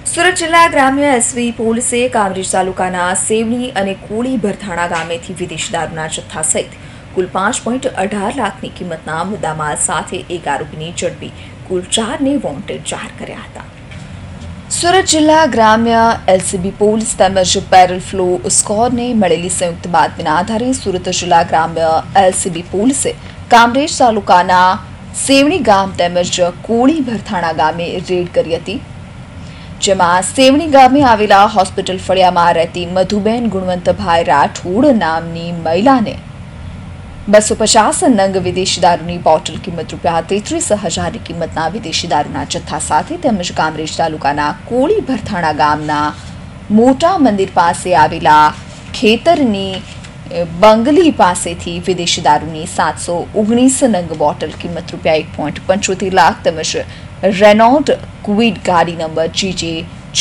સુરત જિલ્લા ગ્રામ્ય એસવી પોલીસે કામરેજ તાલુકાના સેવણી અને કોળી ભરથાણા ગામેથી વિદેશી દારૂના જથ્થા સહિત કુલ 5.18 લાખની કિંમતના મુદ્દામાલ સાથે એક આરોપીને ઝડપી કુલ 4ને વોન્ટેડ જાહેર કર્યા હતા। સુરત જિલ્લા ગ્રામ્ય એલસીબી પોલીસ તેમજ પેરલ ફ્લો સ્કોરને મળેલી સંયુક્ત બાતમીના આધારે સુરત જિલ્લા ગ્રામ્ય એલસીબી પોલીસે કામરેજ તાલુકાના સેવણી ગામ તેમજ કોળી ભરથાણા ગામે રેડ કરી હતી, જેમાં સેવણી ગામે આવેલા હોસ્પિટલ ફળિયામાં રહેતી મધુબેન ગુણવંતભાઈ રાઠોડ નામની મહિલાને 250 નંગ વિદેશી દારૂની બોટલ કિંમત ₹33,000ની કિંમતના વિદેશી દારૂના જથ્થા સાથે તેમજ કામરેજ તાલુકાના કોળી ભરથાણા ગામના મોટા મંદિર પાસે આવેલા ખેતરની બંગલી પાસેથી વિદેશી દારૂની 719 નંગ બોટલ કિંમત ₹1.75 લાખ તેમજ રેનોલ્ટ ક્વિડ ગાડી નંબર GJ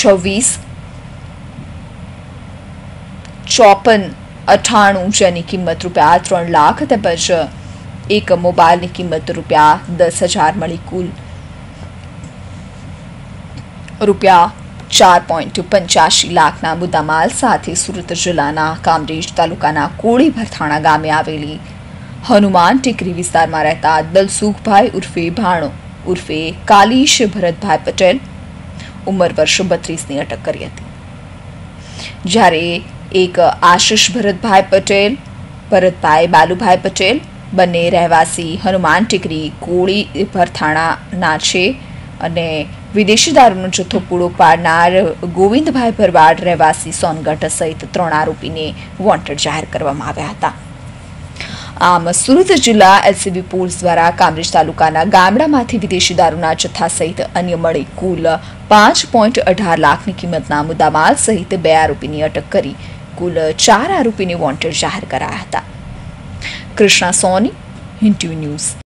265498 જેની કિંમત ₹3 લાખ તેમજ એક મોબાઈલની કિંમત ₹10,000 મળી કુલ ₹4.85 લાખના મુદ્દામાલ સાથે સુરત જિલ્લાના કામરેજ તાલુકાના કોળી ભરથાણા ગામે આવેલી હનુમાન ટેકરી વિસ્તારમાં રહેતા દલસુખભાઈ ઉર્ફે ભાણો ઉર્ફે કાલીશ ભરતભાઈ પટેલ ઉંમર વર્ષ 32ની અટક કરી હતી, જ્યારે એક આશિષ ભરતભાઈ પટેલ ભરતભાઈ બાલુભાઈ પટેલ બંને રહેવાસી હનુમાન ટેકરી કોળી ભરથાણાના છે અને વિદેશી દારૂનો જથ્થો પૂરો પાડનાર ગોવિંદભાઈ ભરવાડ રહેવાસી સોનગઢ સહિત 3 આરોપીને વોન્ટેડ જાહેર કરવામાં આવ્યા હતા। આમ સુરત જિલ્લા એલસીબી પોલીસ દ્વારા કામરેજ તાલુકાના ગામડામાંથી વિદેશી દારૂના જથ્થા સહિત અન્ય મળી કુલ 5.18 લાખની કિંમતના મુદ્દામાલ સહિત 2 આરોપીની અટક કરી કુલ 4 આરોપીને વોન્ટેડ જાહેર કરાયા હતા। કૃષ્ણા સોની, હિન્ટુ ન્યૂઝ।